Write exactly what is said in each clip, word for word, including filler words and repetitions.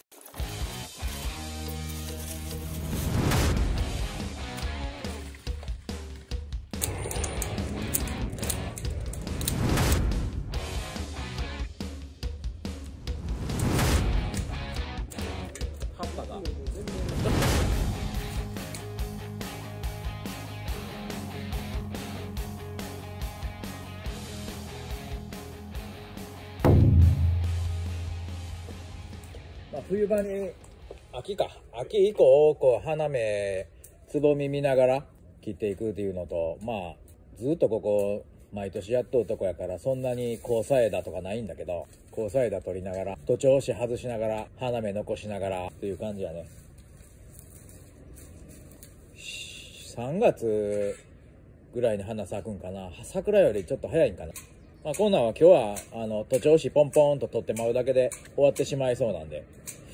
葉っぱがまあ冬場に秋か秋以降こう花芽つぼみ見ながら切っていくっていうのと、まあずっとここ毎年やっとうとこやからそんなに交差枝とかないんだけど、交差枝取りながら徒長枝外しながら花芽残しながらっていう感じやね。さんがつぐらいに花咲くんかな。桜よりちょっと早いんかな。まあこんなんは今日はあの徒長枝ポンポンと取ってまうだけで終わってしまいそうなんで。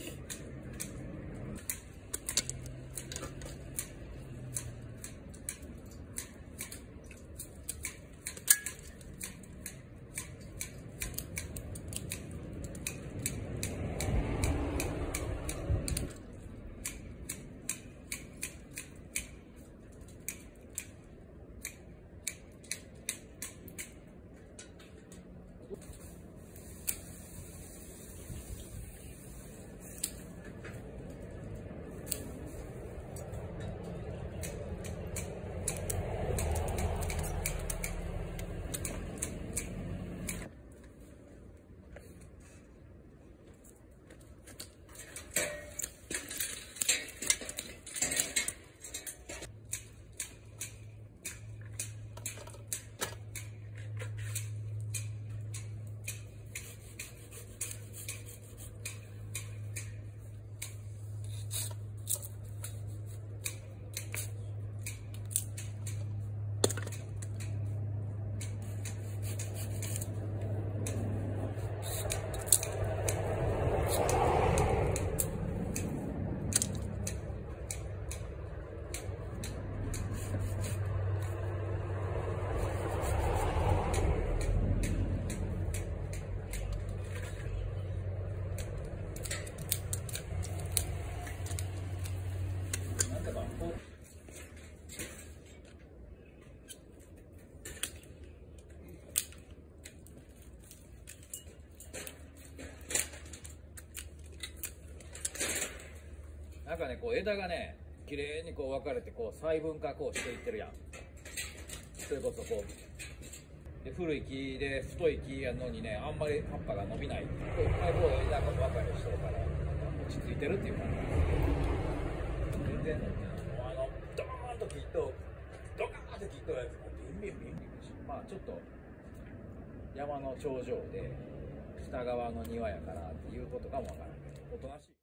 なんかね、こう枝がね、綺麗にこう分かれて、こう細分化こうしていってるやん。それこそこうで古い木で太い木やのにね、あんまり葉っぱが伸びない。こういっぱいこう枝が分かれしてるから、なんか落ち着いてるっていう感じ。全然伸びない。もうあのドーンと切っと、ドカーンと切っとるやつがビンビンビンビンし、まあちょっと山の頂上で北側の庭やからっていうことかもわからんけど、おとなしい。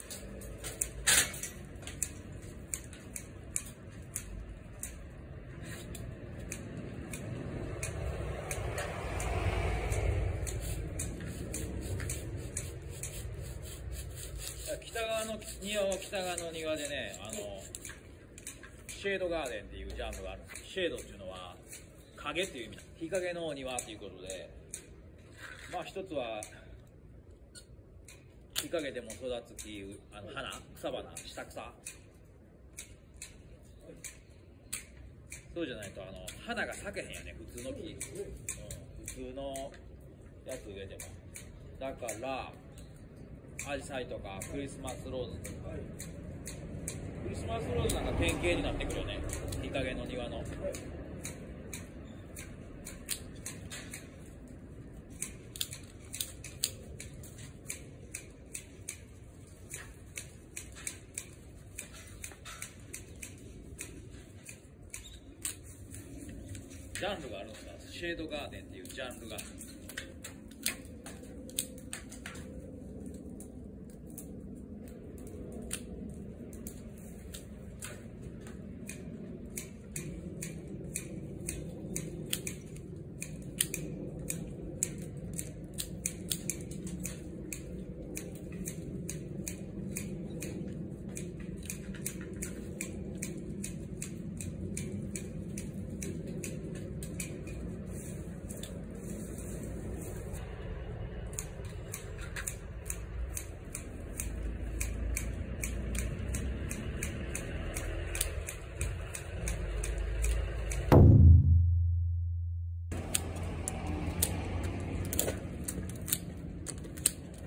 北側の庭は北側の庭でね、あのシェードガーデンっていうジャンルがあるんです。シェードっていうのは影っていう意味、日陰のお庭っていうことで、まあ一つは日陰でも育つ木、あの花、草花、下草、そうじゃないとあの花が咲けへんよね、普通の木、うん、普通のやつ植えても。だからアジサイとかクリスマスローズとか、クリスマスローズなんか典型になってくるよね、日陰の庭の。ジャンルがあるんですか、シェードガーデンっていうジャンルが。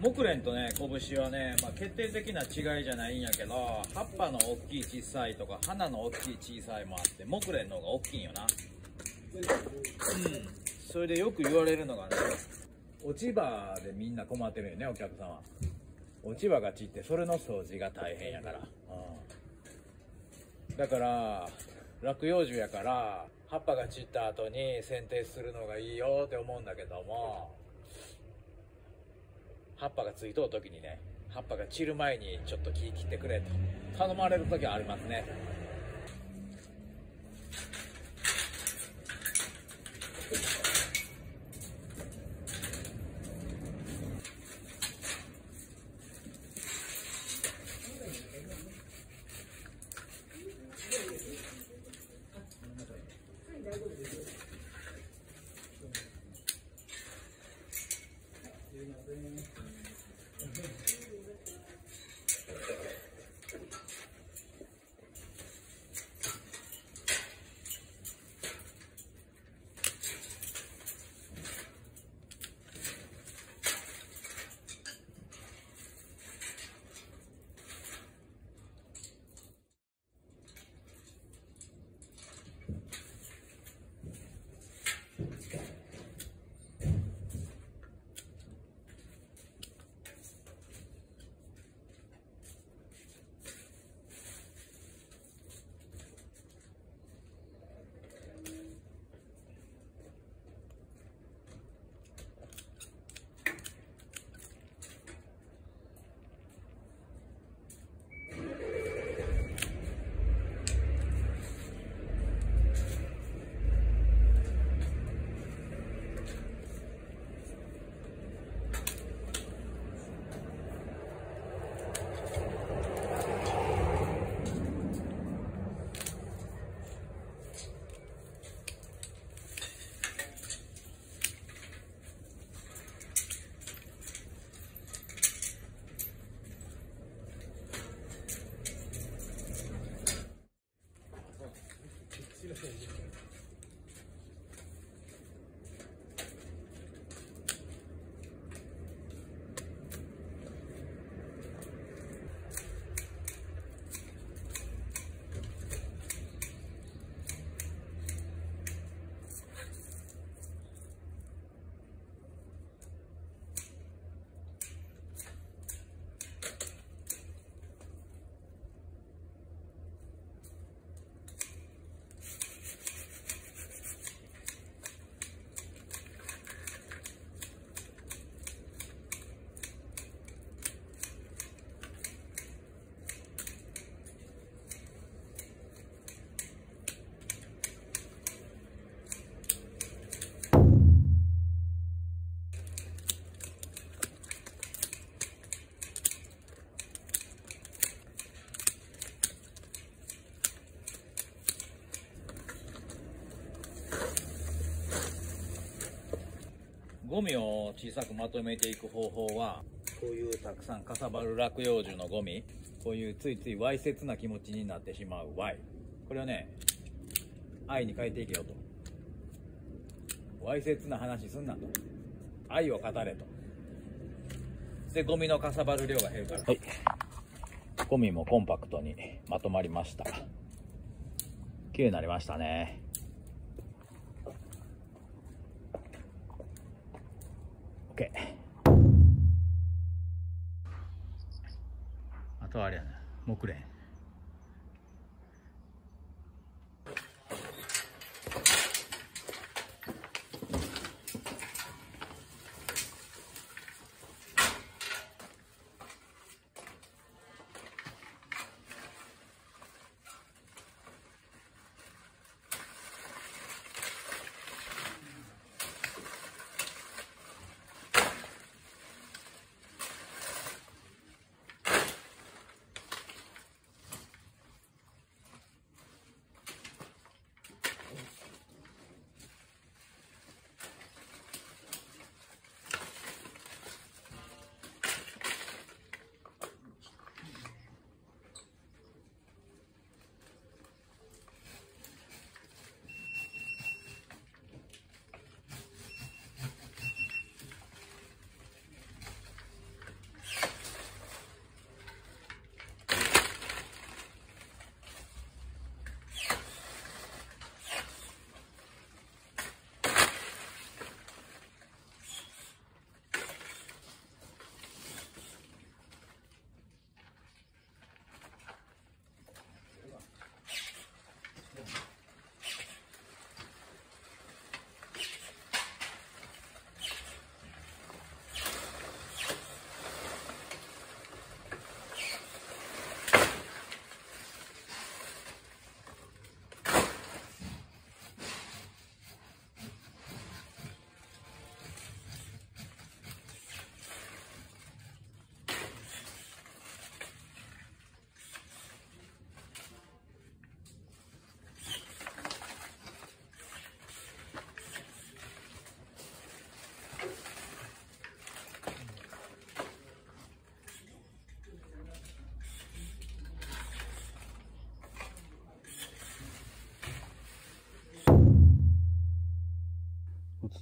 木蓮とね拳はね、まあ、決定的な違いじゃないんやけど、葉っぱの大きい小さいとか花の大きい小さいもあって、木蓮の方が大きいんよな。うん、それでよく言われるのがね、落ち葉でみんな困ってるよね、お客さんは。落ち葉が散ってそれの掃除が大変やから、うん、だから落葉樹やから葉っぱが散った後に剪定するのがいいよって思うんだけども、葉っぱがついとう時にね、葉っぱが散る前にちょっと木切ってくれと頼まれる時はありますね。ゴミを小さくまとめていく方法は、こういうたくさんかさばる落葉樹のゴミ、こういうついついわいせつな気持ちになってしまう Y、 これをね愛に変えていけよと。わいせつな話すんなと、愛を語れと。でゴミのかさばる量が減るから、はい、ゴミもコンパクトにまとまりました。綺麗になりましたね。OK。あとはあれやな、木蓮。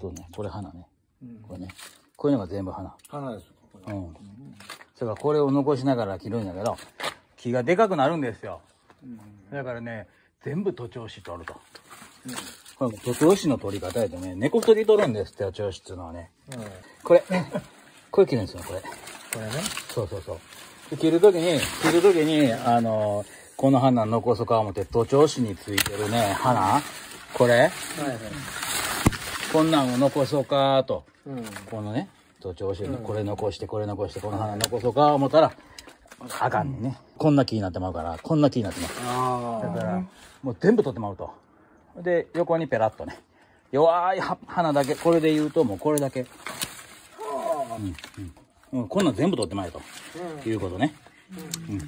そうね、これ花ね。 うん、 これね。こういうのが全部花。 花ですか、これ。 うん。それからこれを残しながら切るんだけど、木がでかくなるんですよ。うん、だからね、全部徒長枝取ると。うん、これ徒長枝の取り方やとね、根こそぎ取るんですって、徒長枝っていうのはね。うん、これ、これ切るんですよ、これ。これね。そうそうそう。で切るときに、切るときに、あのー、この花残すか思って、徒長枝についてるね、花、これ、はいはい、こんなんを残そうかと、うん、このね、徒長枝のこれ残して、これ残して、この花残そうか思ったら、あかんねんね。こんな木になってまうから、こんな木になってまう。だから、もう全部取ってまうと。で、横にペラッとね、弱い花だけ、これで言うともうこれだけ。うんうん、こんなん全部取ってまえと、うん、いうことね。うん、うん、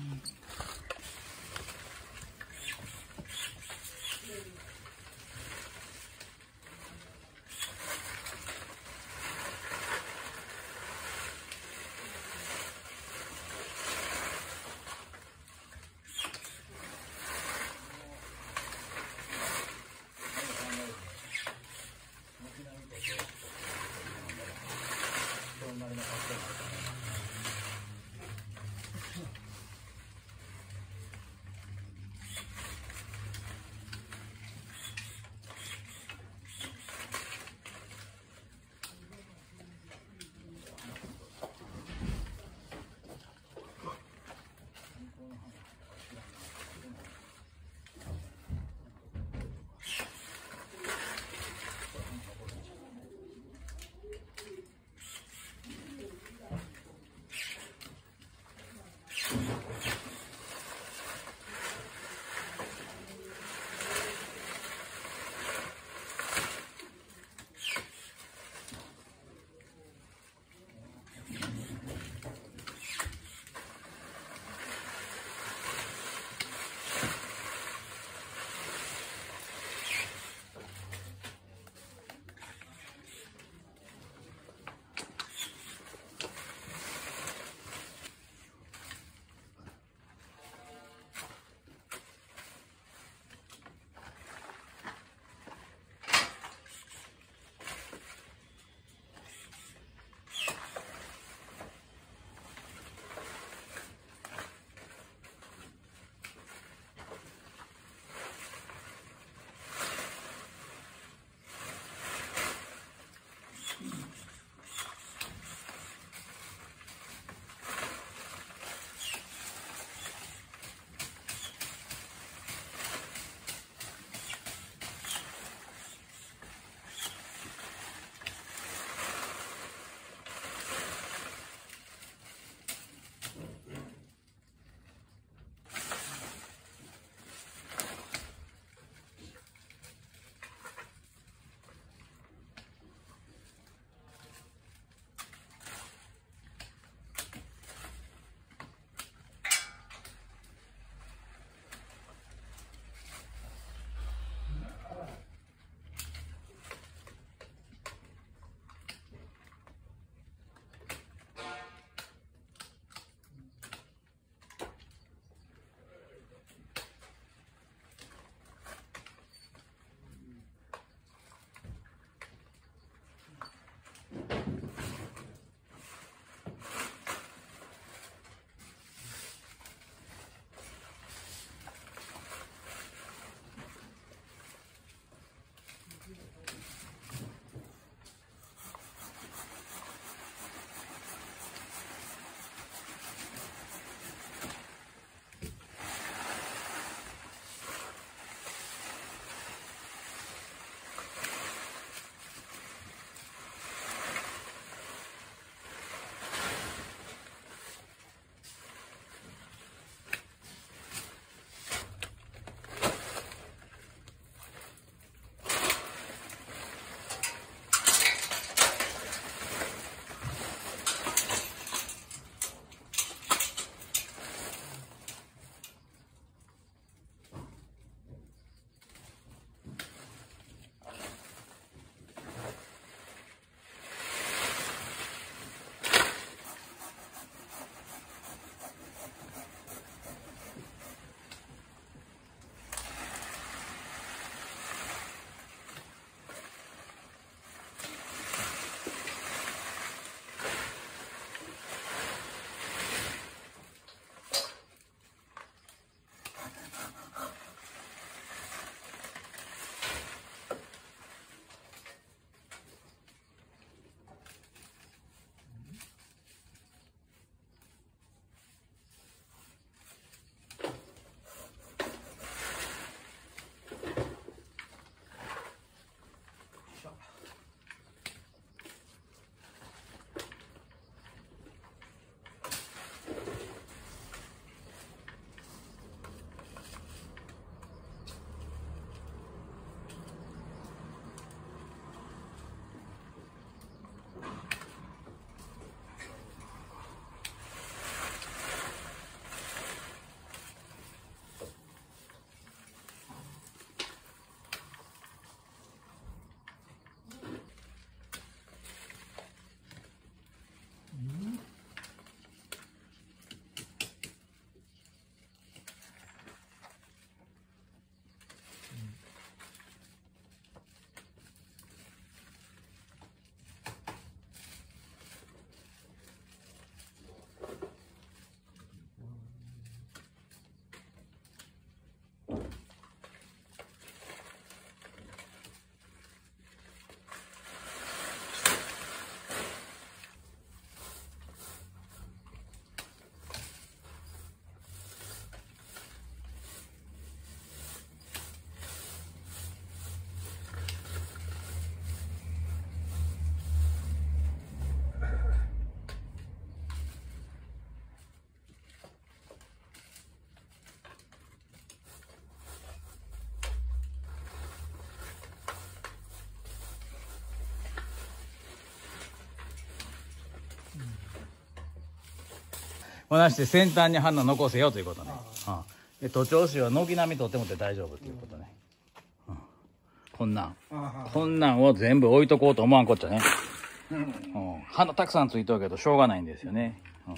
こなして先端に花残せよということね。うん、で徒長枝は軒並みとってもって大丈夫ということね。うん、こんなん。こんなんを全部置いとこうと思わんこっちゃね。うん、花たくさんついとるけどしょうがないんですよね。うん、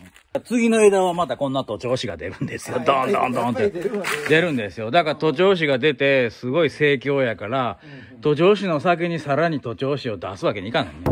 次の枝はまたこんな徒長枝が出るんですよ。ドンドンドンって出るんですよ。だから徒長枝が出てすごい盛況やから、徒長枝の先にさらに徒長枝を出すわけにいかないね。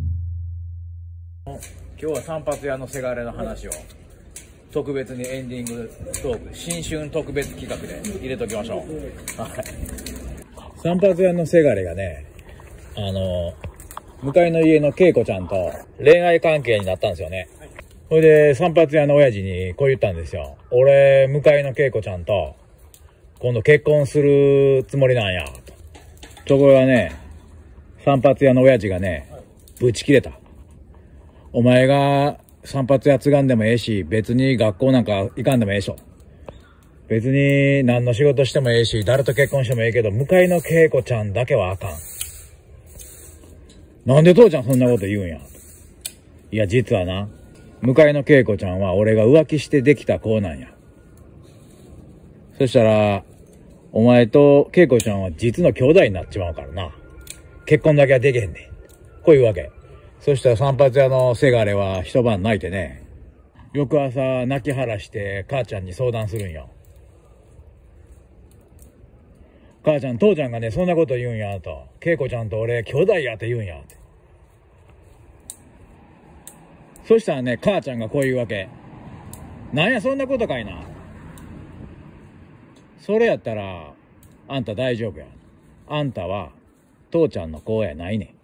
今日は散髪屋のせがれの話を特別にエンディングトーク、新春特別企画で入れときましょう。はい。散髪屋のせがれがね、あの、向かいの家の恵子ちゃんと恋愛関係になったんですよね。それで散髪屋の親父にこう言ったんですよ。俺、向かいの恵子ちゃんと今度結婚するつもりなんや、と。ところがね、散髪屋の親父がね、ぶち切れた。お前が散髪屋継がんでもええし、別に学校なんか行かんでもええしょ。別に何の仕事してもええし、誰と結婚してもええけど、向かいの恵子ちゃんだけはあかん。なんで父ちゃんそんなこと言うんや。いや、実はな、向かいの恵子ちゃんは俺が浮気してできた子なんや。そしたら、お前と恵子ちゃんは実の兄弟になっちまうからな。結婚だけはできへんで。こういうわけ。そしたら散髪屋のせがれは一晩泣いてね、翌朝泣き晴らして母ちゃんに相談するんよ。母ちゃん、父ちゃんがね、そんなこと言うんやと。恵子ちゃんと俺兄弟やって言うんやって。そしたらね、母ちゃんがこう言うわけ。なんやそんなことかいな。それやったら、あんた大丈夫や。あんたは父ちゃんの子やないねん。